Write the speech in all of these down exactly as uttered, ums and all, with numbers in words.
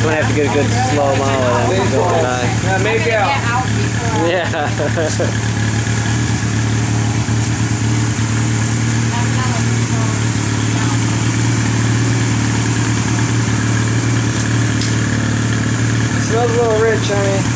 might have to get a good slow-mo of them going by. Yeah, maybe out. Yeah. Smells a little rich, honey.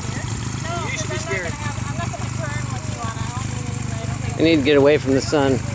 I need to get away from the sun.